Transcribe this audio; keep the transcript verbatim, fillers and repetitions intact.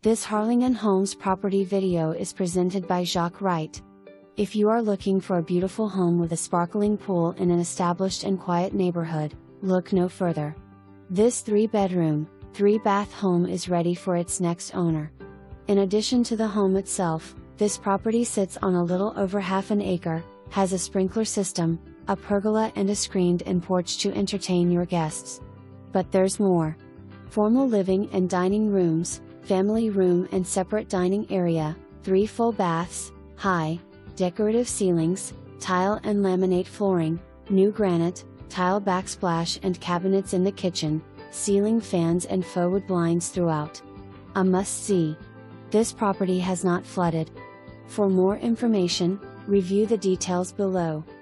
This Harlingen Homes property video is presented by Jacques Wright. If you are looking for a beautiful home with a sparkling pool in an established and quiet neighborhood, look no further. This three-bedroom, three-bath home is ready for its next owner. In addition to the home itself, this property sits on a little over half an acre, has a sprinkler system, a pergola and a screened-in porch to entertain your guests. But there's more. Formal living and dining rooms, family room and separate dining area, three full baths, high, decorative ceilings, tile and laminate flooring, new granite, tile backsplash and cabinets in the kitchen, ceiling fans and faux wood blinds throughout. A must-see. This property has not flooded. For more information, review the details below.